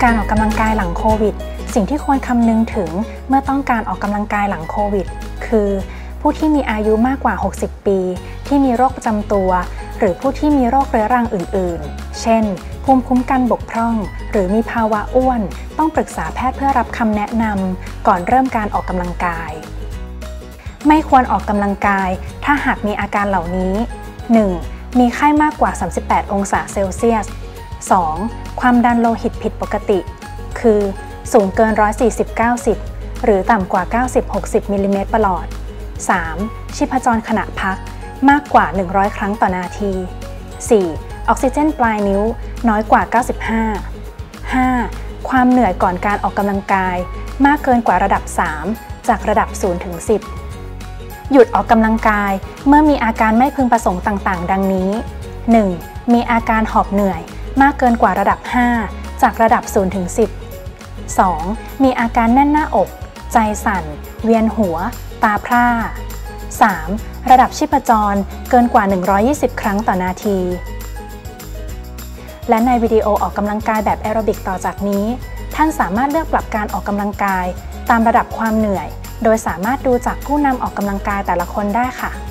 การออกกำลังกายหลังโควิดสิ่งที่ควรคำนึงถึงเมื่อต้องการออกกำลังกายหลังโควิดคือผู้ที่มีอายุมากกว่า60ปีที่มีโรคประจำตัวหรือผู้ที่มีโรคเรื้อรังอื่นๆเช่นภูมิคุ้มกันบกพร่องหรือมีภาวะอ้วนต้องปรึกษาแพทย์เพื่อรับคำแนะนำก่อนเริ่มการออกกำลังกายไม่ควรออกกำลังกายถ้าหากมีอาการเหล่านี้ 1. มีไข้มากกว่า38องศาเซลเซียส 2. ความดันโลหิตผิดปกติคือสูงเกิน140/90หรือต่ำกว่า90-60มิลลิเมตรประหลอด 3. ชีพจรขณะพักมากกว่า100ครั้งต่อนาที 4. ออกซิเจนปลายนิ้วน้อยกว่า95 5. ความเหนื่อยก่อนการออกกำลังกายมากเกินกว่าระดับ3จากระดับ0ถึง10หยุดออกกำลังกายเมื่อมีอาการไม่พึงประสงค์ต่างๆดังนี้ 1. มีอาการหอบเหนื่อยมากเกินกว่าระดับ5จากระดับ0ถึง10 2. มีอาการแน่นหน้าอกใจสั่นเวียนหัวตาพร่า 3. ระดับชีพจรเกินกว่า120ครั้งต่อนาทีและในวิดีโอออกกำลังกายแบบแอโรบิกต่อจากนี้ท่านสามารถเลือกปรับการออกกำลังกายตามระดับความเหนื่อยโดยสามารถดูจากผู้นำออกกำลังกายแต่ละคนได้ค่ะ